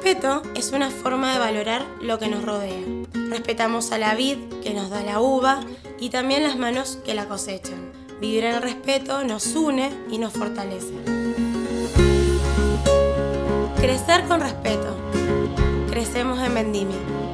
respeto es una forma de valorar lo que nos rodea. Respetamos a la vid que nos da la uva y también las manos que la cosechan. Vivir en el respeto nos une y nos fortalece. Crecer con respeto. Crecemos en Vendimia.